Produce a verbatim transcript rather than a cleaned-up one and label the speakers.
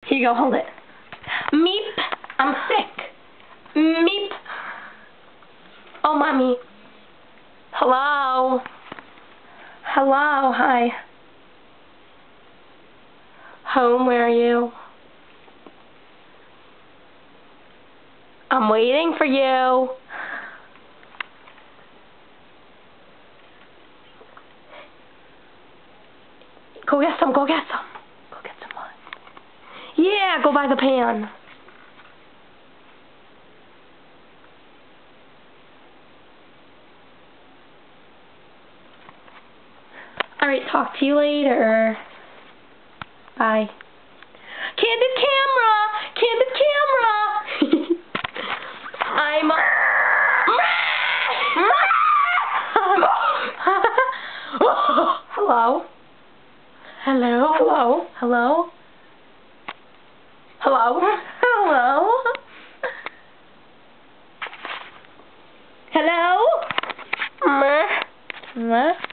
Speaker 1: Here you go, hold it. Meep. I'm sick. Meep. Oh, mommy. Hello. Hello, hi. Home, where are you? I'm waiting for you. Go get some, go get some. Go get some more. Yeah, go buy the pan. Alright, talk to you later. Bye. Candid camera! Candid camera! I'm... Hello? Hello? Hello? Hello? Hello? Hello? Hello? Meh. Meh.